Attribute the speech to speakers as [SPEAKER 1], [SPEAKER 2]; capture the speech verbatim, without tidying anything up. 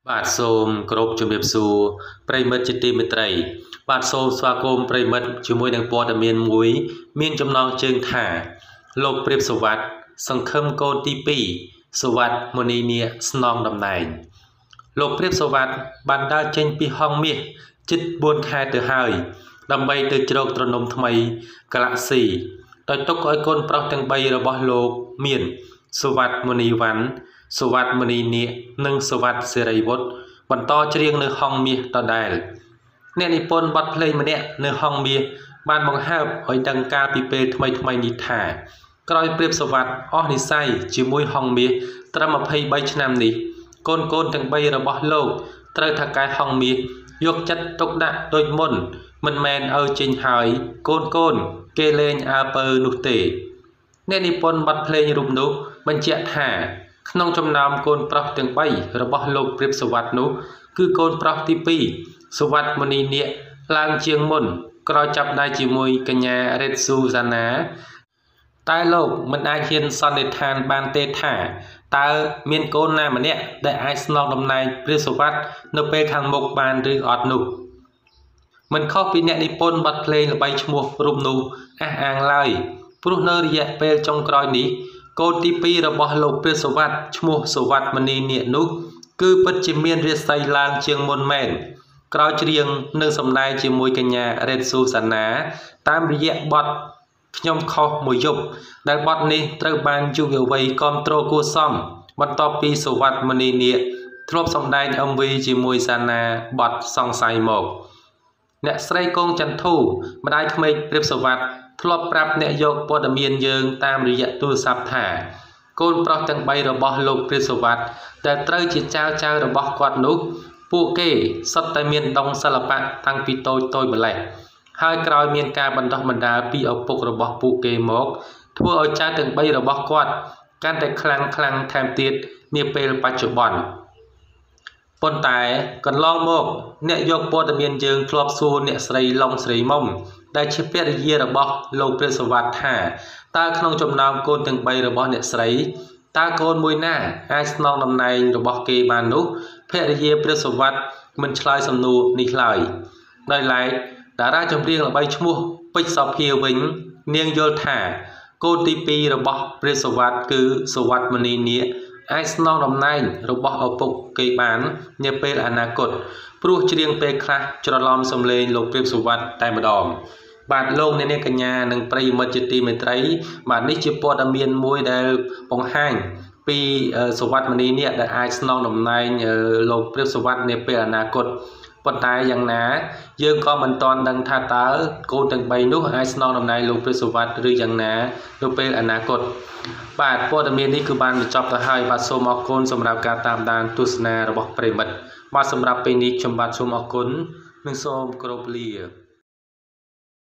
[SPEAKER 1] បាទសូមគោរពជំរាបសួរប្រិមិត្តជាទីមេត្រីបាទសូមស្វាគមន៍ប្រិមិត្តជាមួយនឹងព័ត៌មានមួយមានចំណងជើងថាលោកព្រាបសវັດសង្ឃឹមកូនទីពីរសវັດមុនីនាគស្នងតំណែងលោកព្រាបសវັດបានដើរចេញពីហង្សមាសជិតបួនខែទៅហើយដើម្បីទៅជ្រកត្រនំថ្មីកាឡាក់ស៊ីដោយទុកឲ្យកូនប្រុសទាំងបីរបស់លោកមានសវັດមុនីវណ្ណសវັດមុនីនាគនិងសវັດសេរីវុឌ្ឍបន្តច្រៀងនៅហង្សមាសដដែលអ្នកនិពន្ធបទភ្លេងម្នាក់នៅហង្សមាសបានបង្ហើបឲ្យដឹងកាលពីពេលថ្មីថ្មីនេះថាក្រោយព្រាបសវັດអស់និស្ស័យជាមួយហង្សមាសត្រឹមម្ភៃបីឆ្នាំនេះកូនកូនទាំងបីរបស់លោកត្រូវថៅកែហង្សមាសយកចិត្តទុកដាក់ដូចមុនមិនមែនឲ្យចេញហើយកូនកូនគេលេងអើពើនោះទេអ្នកនិពន្ធបទភ្លេងរូបនោះបញ្ជាក់ថាក្នុងចំណោមកូនប្រុសទាំងបីរបស់លោកព្រាបសវັດនោះគឺកូនប្រុសទីពីរសវັດមុនីនាគឡើងជាងមុនក្រោយចាប់ដៃជាមួយកញ្ញារ៉េតស៊ូសាណាតែលោកមិនអាចហ៊ានសន្និដ្ឋានបានទេថាតើមានកូនណាម្នាក់ដែលអាចស្នងតំណែងព្រាបសវັດនៅពេលខាងមុខបានឬអត់នោះមិនខុសពីអ្នកនិពន្ធបទភ្លេងល្បីឈ្មោះរូបនោះអះអាងឡើយព្រោះនៅរយៈពេលចុងក្រោយនេះកូនទីពីររបស់លោកព្រាបសវັດឈ្មោះសវັດមុនីនាគនោះគឺពិតជាមានរាសីឡើងជាងមុនមែនក្រោយច្រៀងនិងសម្ដែងជាមួយកញ្ញារ៉េតស៊ូសាណាតាមរយៈបទខ្ញុំខុសមួយយប់ដែលបទនេះត្រូវបានយុវវ័យគាំទ្រគួរសមបន្ទាប់ពីសវັດមុនីនាគធ្លាប់សម្ដែង em វី ជាមួយសាណាបទសង្ស័យមកអ្នកស្រីកងចន្ទធូម្ដាយក្មេកព្រាបសវັດធ្លាប់ប្រាប់អ្នកយកព័ត៌មានយើងតាមរយៈទូរស័ព្ទថាកូនប្រុសទាំងបីរបស់លោកព្រាបសវັດដែលត្រូវជាចៅចៅរបស់គាត់នោះពួកគេសុទ្ធតែមានដុងសិល្បៈតាំងពីតូចតូចម្លេះហើយក្រោយមានការបណ្ដុះបណ្ដាលពីឪពុករបស់ពួកគេមកធ្វើឲ្យចៅទាំងបីរបស់គាត់កាន់តែខ្លាំងខ្លាំងថែមទៀតនាពេលបច្ចុប្បន្នប៉ុន្តែកន្លងមកអ្នកយកព័ត៌មានយើងធ្លាប់សួរអ្នកស្រីឡុងស្រីមុំដែលជាភរិយារបស់លោកព្រាបសវັດថាតើក្នុងចំណោមកូនទាំងបីរបស់អ្នកស្រីតើកូនមួយណាអាចស្នងតំណែងរបស់គេបាននោះភរិយាព្រាបសវັດមិនឆ្លើយសំណួរនេះឡើយដោយឡែកតារាចម្រៀងល្បីឈ្មោះពេជ្រសភាវិញនាងយល់ថាកូនទីពីររបស់ព្រាបសវັດគឺសវັດមុនីនាគអាចស្នងតំណែងរបស់ឪពុកគេបាននាពេលអនាគតព្រោះច្រៀងពេលខ្លះច្រឡំសំឡេងលោកព្រាបសវັດតែម្ដងបាទលោកអ្នកនាងកញ្ញានិងប្រិយមិត្តជាទីមេត្រីបាទនេះជាព័ត៌មានមួយដែលបង្ហាញពីសវັດមុនីនាគដែលអាចស្នងតំណែងលោកព្រាបសវັດនាពេលអនាគតប៉ុន្តែយ៉ាងណាយើងក៏មិនទាន់ដឹងថាតើកូនទាំងបីនោះអាចស្នងតំណែងលោកព្រាបសវັត្ឬយ៉ាងណានៅពេលអនាគតបាទព័ត៌មាននេះគឺបានបញ្ចប់ទៅហើយបាទសូមអរគុណសម្រាប់ការតាមដានទស្សនារបស់ប្រិមិត្តបាទសម្រាប់ពេលនេះខ្ញុំបាទសូមអរគុណនិងសូមគោរពលា